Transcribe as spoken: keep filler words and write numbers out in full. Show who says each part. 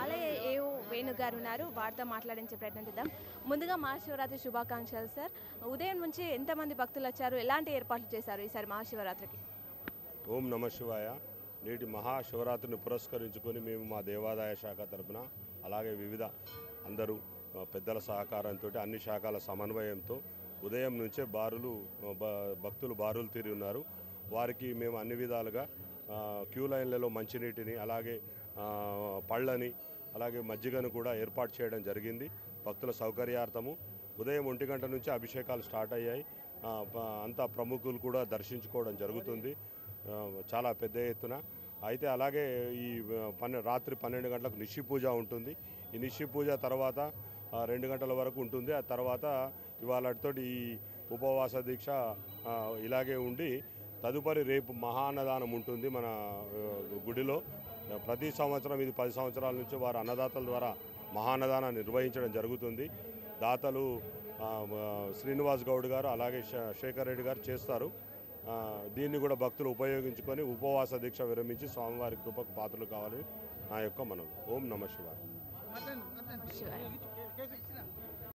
Speaker 1: అలాగే ఏఓ వేణు గారు ఉన్నారు, వారితో మాట్లాడించే ప్రయత్నం చేద్దాం. ముందుగా మహాశివరాత్రి శుభాకాంక్షలు సార్. ఉదయం నుంచి ఎంతమంది భక్తులు వచ్చారు, ఎలాంటి ఏర్పాట్లు చేశారు ఈసారి మహాశివరాత్రికి?
Speaker 2: ఓం నమ శివాయ. నేటి మహాశివరాత్రిని పురస్కరించుకొని మేము మా దేవాదాయ శాఖ తరపున అలాగే వివిధ అందరూ ఆ, పెద్దల సహకారంతో అన్ని శాఖల సమన్వయంతో ఉదయం నుంచే బారులు బ- భక్తులు బారులు తీరి ఉన్నారు. వారికి మేము అన్ని విధాలుగా ఆ, క్యూ లైన్లలో మంచినీటిని అలాగే ఆ, పళ్ళని అలాగే మజ్జిగను కూడా ఏర్పాటు చేయడం జరిగింది భక్తుల సౌకర్యార్థము. ఉదయం ఒంటి గంట నుంచి అభిషేకాలు స్టార్ట్ అయ్యాయి. ఆ, ప- అంతా ప్రముఖులు కూడా దర్శించుకోవడం జరుగుతుంది ఆ, చాలా పెద్ద ఎత్తున. అయితే అలాగే ఈ ఆ, పన్నె రాత్రి పన్నెండు గంటలకు నిషి పూజ ఉంటుంది. ఈ నిషి పూజ తర్వాత ఆ, రెండు గంటల వరకు ఉంటుంది. ఆ తర్వాత ఇవాళతోటి ఈ ఉపవాస దీక్ష ఆ, ఇలాగే ఉండి తదుపరి రేపు మహాన్నదానం ఉంటుంది మన ఆ, గుడిలో. ప్రతి సంవత్సరం ఇది పది సంవత్సరాల నుంచి వారు అన్నదాతల ద్వారా మహాన్నదానాన్ని నిర్వహించడం జరుగుతుంది. దాతలు ఆ, ఆ, శ్రీనివాస్ గౌడ్ గారు అలాగే శే- శేఖర్ రెడ్డి గారు చేస్తారు. ఆ, దీన్ని కూడా భక్తులు ఉపయోగించుకొని ఉపవాస దీక్ష విరమించి స్వామివారి కృపకు పాత్రలు కావాలని నా యొక్క మనం. ఓం నమ శివాయ.
Speaker 1: శివాయ.